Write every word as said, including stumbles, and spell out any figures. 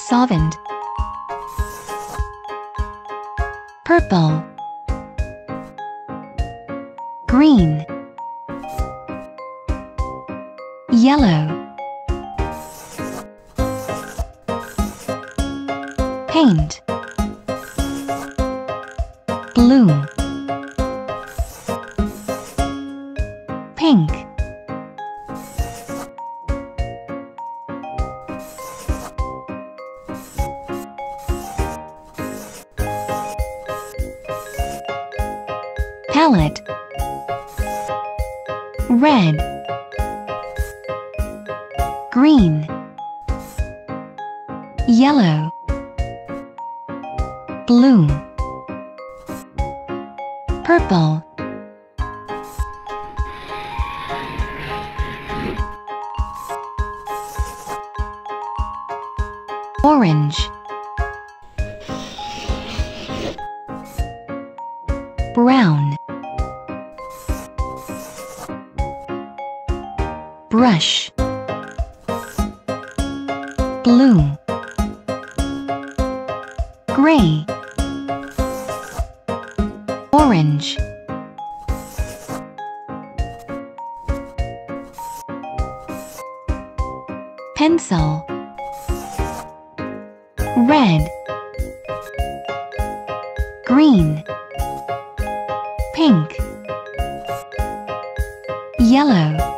solvent. Purple, green, yellow, paint, blue, pink, palette, red, green, yellow, blue, purple, orange, brown, brush, blue, gray, orange, pencil, red, green, pink, yellow,